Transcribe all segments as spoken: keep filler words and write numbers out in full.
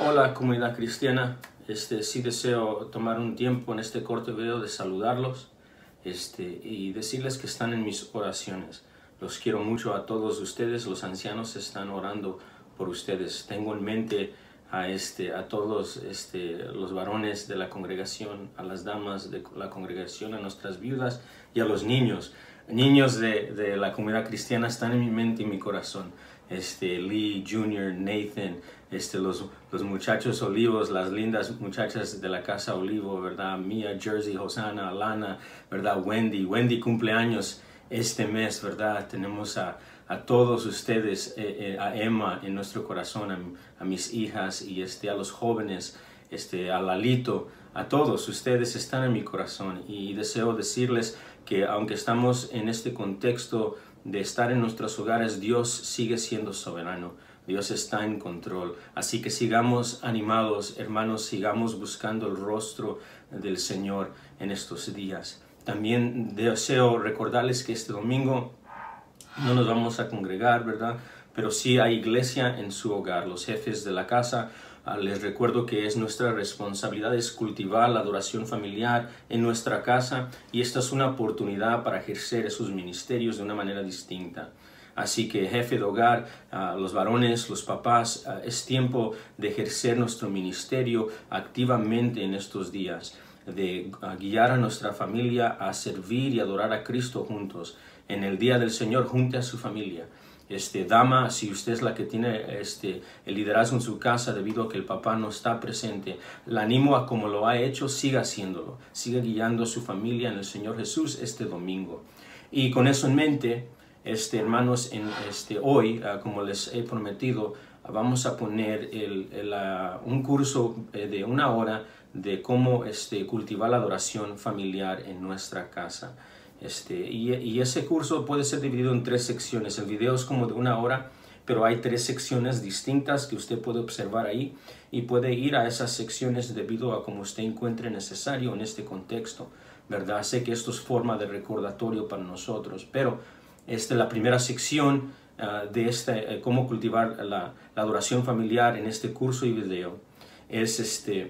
Hola comunidad cristiana, este, sí deseo tomar un tiempo en este corto video de saludarlos este, y decirles que están en mis oraciones. Los quiero mucho a todos ustedes, los ancianos están orando por ustedes. Tengo en mente a, este, a todos este, los varones de la congregación, a las damas de la congregación, a nuestras viudas y a los niños. Niños de, de la comunidad cristiana están en mi mente y mi corazón. Este, Lee junior, Nathan, este, los, los muchachos olivos, las lindas muchachas de la casa Olivo, ¿verdad? Mia, Jersey, Hosanna, Alana, ¿verdad? Wendy, Wendy cumpleaños este mes, ¿verdad? Tenemos a, a todos ustedes, eh, eh, a Emma en nuestro corazón, a, a mis hijas y este, a los jóvenes, este, a Lalito, a todos ustedes están en mi corazón y deseo decirles que aunque estamos en este contexto de estar en nuestros hogares, Dios sigue siendo soberano. Dios está en control. Así que sigamos animados, hermanos, sigamos buscando el rostro del Señor en estos días. También deseo recordarles que este domingo no nos vamos a congregar, ¿verdad? Pero sí hay iglesia en su hogar. Los jefes de la casa, uh, les recuerdo que es nuestra responsabilidad es cultivar la adoración familiar en nuestra casa y esta es una oportunidad para ejercer esos ministerios de una manera distinta. Así que jefe de hogar, uh, los varones, los papás, uh, es tiempo de ejercer nuestro ministerio activamente en estos días, de uh, guiar a nuestra familia a servir y adorar a Cristo juntos. En el día del Señor, junte a su familia. Este, dama, si usted es la que tiene este, el liderazgo en su casa debido a que el papá no está presente, la animo a como lo ha hecho, siga haciéndolo. Siga guiando a su familia en el Señor Jesús este domingo. Y con eso en mente, este, hermanos, en, este, hoy, uh, como les he prometido, uh, vamos a poner el, el, uh, un curso eh, de una hora de cómo este, cultivar la adoración familiar en nuestra casa. Este, y, y ese curso puede ser dividido en tres secciones. El video es como de una hora, pero hay tres secciones distintas que usted puede observar ahí y puede ir a esas secciones debido a como usted encuentre necesario en este contexto, ¿verdad? Sé que esto es forma de recordatorio para nosotros, pero esta, la primera sección uh, de este, uh, cómo cultivar la, la adoración familiar en este curso y video es este,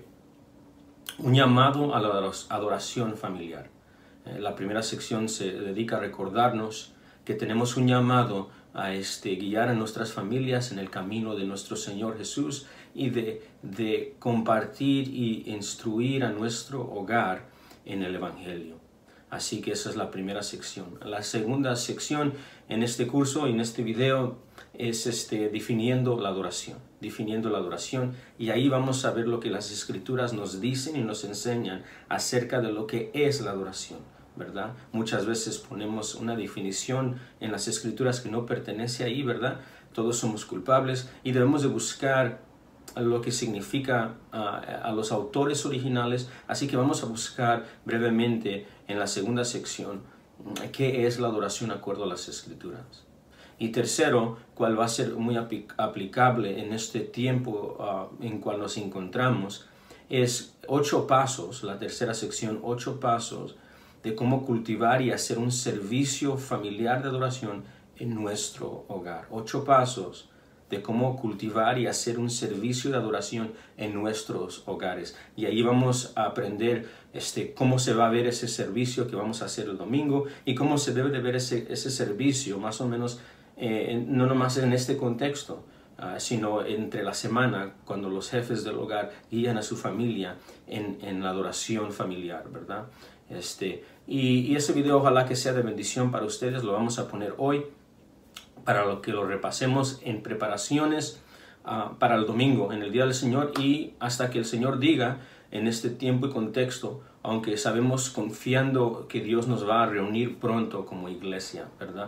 un llamado a la adoración familiar. La primera sección se dedica a recordarnos que tenemos un llamado a este, guiar a nuestras familias en el camino de nuestro Señor Jesús y de, de compartir y instruir a nuestro hogar en el Evangelio. Así que esa es la primera sección. La segunda sección en este curso y en este video es este, definiendo la adoración. Definiendo la adoración. Y ahí vamos a ver lo que las Escrituras nos dicen y nos enseñan acerca de lo que es la adoración, ¿verdad? Muchas veces ponemos una definición en las Escrituras que no pertenece ahí, ¿verdad? Todos somos culpables y debemos de buscar lo que significa uh, a los autores originales. Así que vamos a buscar brevemente en la segunda sección qué es la adoración de acuerdo a las Escrituras. Y tercero, cuál va a ser muy aplicable en este tiempo uh, en cual nos encontramos, es ocho pasos, la tercera sección, ocho pasos de cómo cultivar y hacer un servicio familiar de adoración en nuestro hogar. Ocho pasos de cómo cultivar y hacer un servicio de adoración en nuestros hogares. Y ahí vamos a aprender este, cómo se va a ver ese servicio que vamos a hacer el domingo y cómo se debe de ver ese, ese servicio, más o menos, eh, no nomás en este contexto, uh, sino entre la semana, cuando los jefes del hogar guían a su familia en, en la adoración familiar, ¿verdad? Este, y, y ese video ojalá que sea de bendición para ustedes, lo vamos a poner hoy para lo que lo repasemos en preparaciones uh, para el domingo, en el Día del Señor y hasta que el Señor diga en este tiempo y contexto, aunque sabemos confiando que Dios nos va a reunir pronto como iglesia, ¿verdad?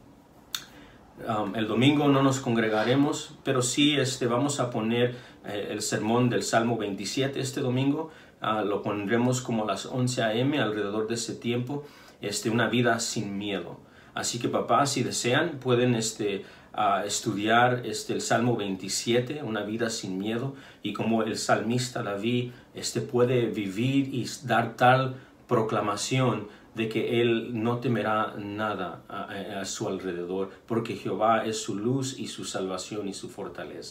Um, el domingo no nos congregaremos, pero sí este, vamos a poner eh, el sermón del Salmo veintisiete este domingo. Uh, lo pondremos como a las once a eme alrededor de ese tiempo, este, una vida sin miedo. Así que papás, si desean, pueden este, uh, estudiar este, el Salmo veintisiete, una vida sin miedo, y como el salmista David este, puede vivir y dar tal proclamación de que él no temerá nada a, a su alrededor, porque Jehová es su luz y su salvación y su fortaleza.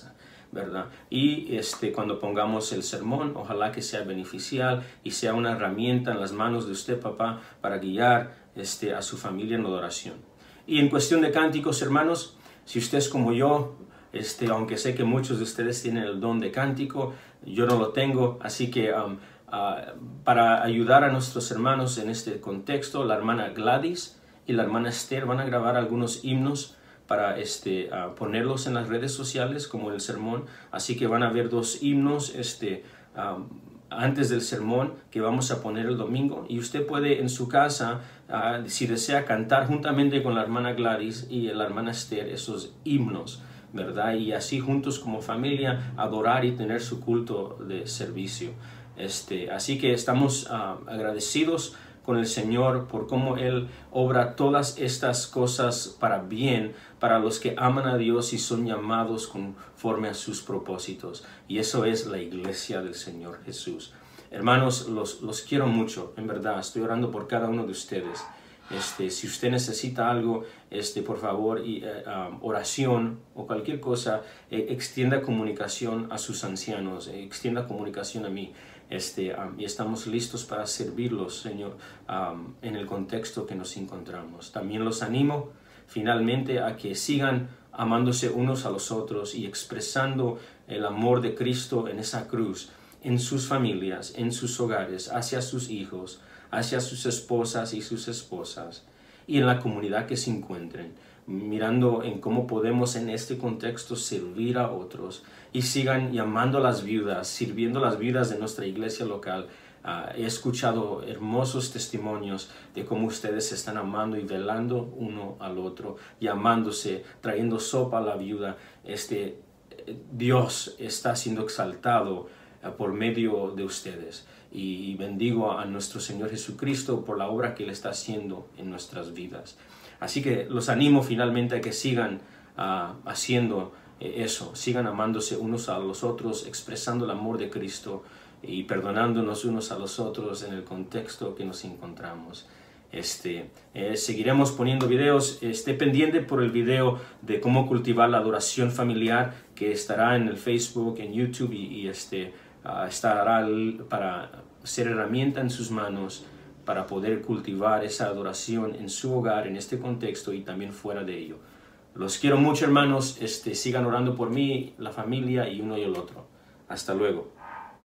¿verdad? Y este, cuando pongamos el sermón, ojalá que sea beneficial y sea una herramienta en las manos de usted, papá, para guiar este, a su familia en adoración. Y en cuestión de cánticos, hermanos, si usted es como yo, este, aunque sé que muchos de ustedes tienen el don de cántico, yo no lo tengo, así que um, uh, para ayudar a nuestros hermanos en este contexto, la hermana Gladys y la hermana Esther van a grabar algunos himnos para este, uh, ponerlos en las redes sociales como el sermón, así que van a haber dos himnos este, um, antes del sermón que vamos a poner el domingo, y usted puede en su casa, uh, si desea, cantar juntamente con la hermana Gladys y la hermana Esther esos himnos, ¿verdad? Y así juntos como familia adorar y tener su culto de servicio. Este, así que estamos uh, agradecidos con el Señor por cómo Él obra todas estas cosas para bien, para los que aman a Dios y son llamados conforme a sus propósitos. Y eso es la iglesia del Señor Jesús. Hermanos, los, los quiero mucho, en verdad. Estoy orando por cada uno de ustedes. Este, si usted necesita algo, este, por favor, y, eh, um, oración o cualquier cosa, eh, extienda comunicación a sus ancianos, eh, extienda comunicación a mí. Este, um, y estamos listos para servirlos, Señor, um, en el contexto que nos encontramos. También los animo finalmente a que sigan amándose unos a los otros y expresando el amor de Cristo en esa cruz, en sus familias, en sus hogares, hacia sus hijos, hacia sus esposas y sus esposas, y en la comunidad que se encuentren, mirando en cómo podemos en este contexto servir a otros, y sigan llamando a las viudas, sirviendo a las viudas de nuestra iglesia local. Uh, he escuchado hermosos testimonios de cómo ustedes se están amando y velando uno al otro, llamándose, trayendo sopa a la viuda. Este, Dios está siendo exaltado uh, por medio de ustedes. Y bendigo a nuestro Señor Jesucristo por la obra que Él está haciendo en nuestras vidas. Así que los animo finalmente a que sigan uh, haciendo eh, eso, sigan amándose unos a los otros, expresando el amor de Cristo y perdonándonos unos a los otros en el contexto que nos encontramos. Este, eh, seguiremos poniendo videos. Esté pendiente por el video de cómo cultivar la adoración familiar, que estará en el Facebook, en YouTube, y, y este, uh, estará para ser herramienta en sus manos para poder cultivar esa adoración en su hogar, en este contexto y también fuera de ello. Los quiero mucho, hermanos. Este, sigan orando por mí, la familia y uno y el otro. Hasta luego.